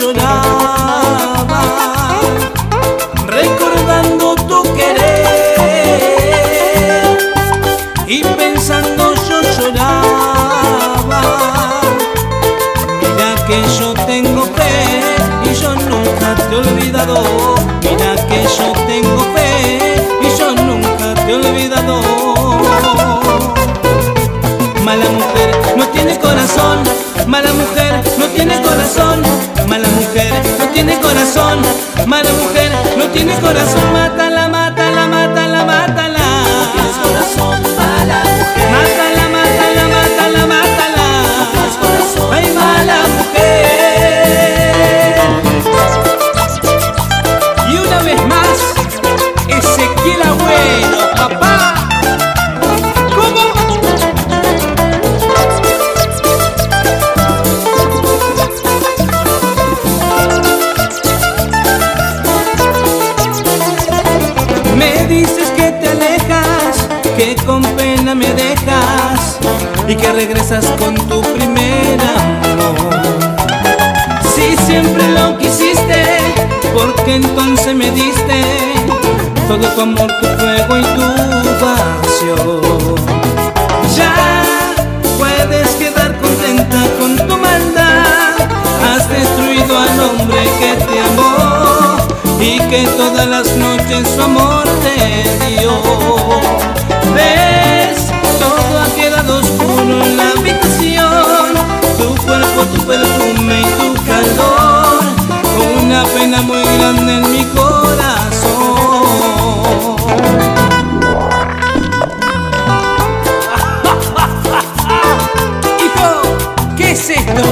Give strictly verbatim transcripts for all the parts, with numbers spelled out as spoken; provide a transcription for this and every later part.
lloraba, recordando tu querer, y pensando yo lloraba. Mira que yo tengo fe y yo nunca te he olvidado. Mira que yo tengo fe y yo nunca te he olvidado. Mala mujer no tiene corazón, mala mujer no tiene corazón, mala mujer no tiene corazón, mala mujer no tiene corazón. Mátala, mátala, mátala, mátala. No tienes corazón, mala mujer. Mátala, mátala, mátala, mátala. No tienes corazón, ay, mala mujer. Y una vez más, Ezequiel Agüero, papá. Dices que te alejas, que con pena me dejas y que regresas con tu primer amor. Si siempre lo quisiste, porque entonces me diste todo tu amor, tu fuego y tu pasión. Ya puedes quedar contenta con tu maldad. Has destruido al hombre que te amó y que todas las noches su amor te dio. ¿Ves? Todo ha quedado oscuro en la habitación, tu cuerpo, tu perfume y tu calor, una pena muy grande en mi corazón. Hijo, ¿qué es esto?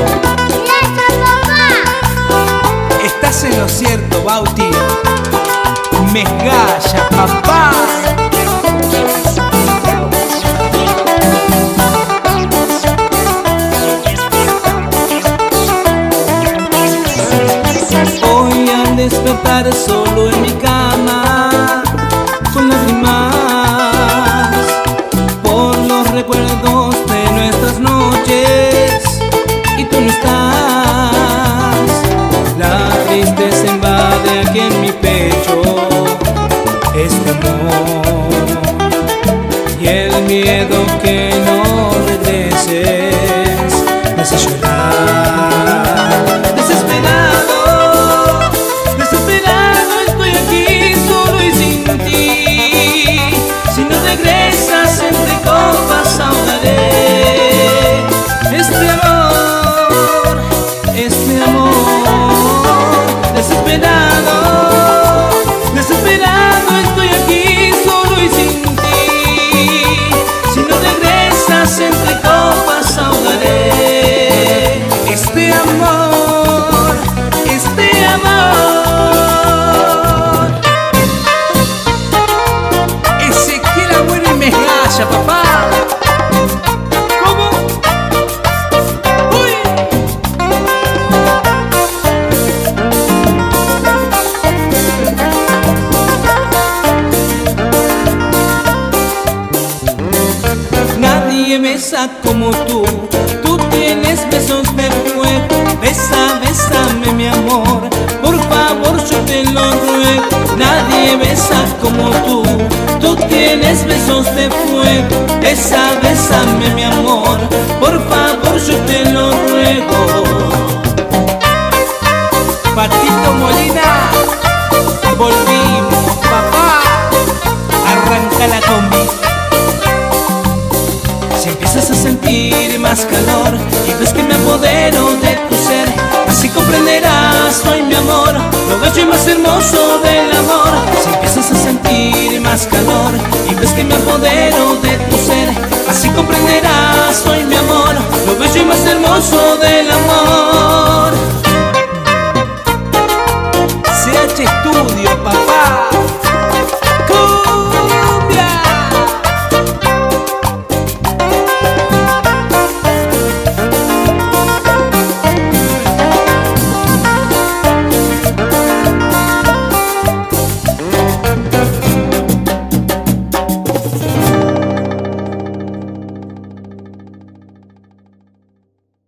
Estás en lo cierto, Bauti. Megalla, papá. Hoy al despertar solo en mi cama, con lágrimas por los recuerdos de nuestras noches, y tú no estás. La tristeza invade aquí en mi pecho este amor, y el miedo que no regreses me hace llorar. Desesperado, desesperado estoy aquí solo y sin ti. Si no regresas entre copas ahogaré este amor, este amor. Desesperado, desesperado estoy aquí solo y sin ti. Si no regresas entre copas ahogaré este amor, este amor. Ezequiel Agüero y Megalla, papá. Nadie besa como tú, tú tienes besos de fuego. Besa, bésame mi amor, por favor yo te lo ruego. Nadie besa como tú, tú tienes besos de fuego. Besa, bésame mi amor, por favor yo te lo ruego. Patito Molina, volvimos, papá. Arranca la combi. Si empiezas a sentir más calor y ves que me apodero de tu ser, así comprenderás hoy mi amor, lo bello y más hermoso del amor. Si empiezas a sentir más calor y ves que me apodero de tu ser, así comprenderás hoy mi amor, lo bello y más hermoso del amor.